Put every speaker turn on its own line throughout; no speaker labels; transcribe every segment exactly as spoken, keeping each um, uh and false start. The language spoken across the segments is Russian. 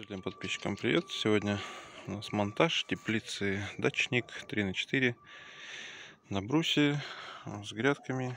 Жителям, подписчикам привет! Сегодня у нас монтаж теплицы дачник три на четыре на брусе с грядками.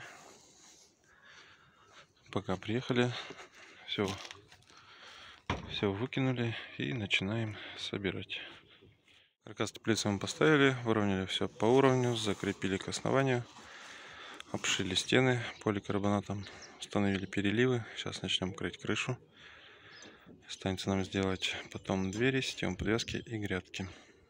Пока приехали, все, все выкинули и начинаем собирать. Каркас теплицы мы поставили, выровняли все по уровню, закрепили к основанию, обшили стены поликарбонатом, установили переливы. Сейчас начнем крыть крышу. Останется нам сделать потом двери, систему подвески и грядки.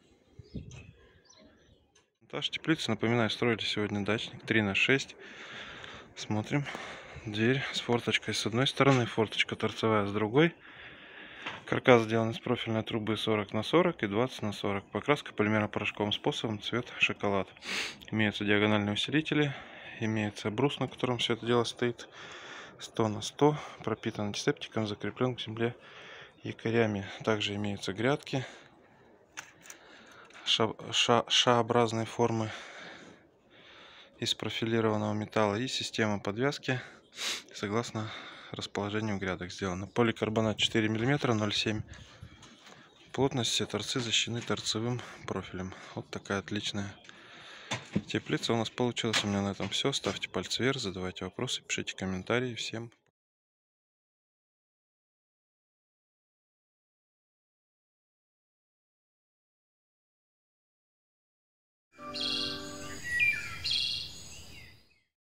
Монтаж теплицы, напоминаю, строили сегодня дачник три на шесть. Смотрим. Дверь с форточкой с одной стороны, форточка торцевая с другой. Каркас сделан из профильной трубы сорок на сорок и двадцать на сорок. Покраска полимерно-порошковым способом, цвет шоколад. Имеются диагональные усилители, имеется брус, на котором все это дело стоит, сто на сто, пропитан антисептиком, закреплен к земле якорями. Также имеются грядки Ш-образной формы из профилированного металла и система подвески согласно расположению грядок сделана. Поликарбонат четыре миллиметра, ноль семь плотность. Все торцы защищены торцевым профилем. Вот такая отличная теплица у нас получилась. У меня на этом все. Ставьте пальцы вверх, задавайте вопросы, пишите комментарии. Всем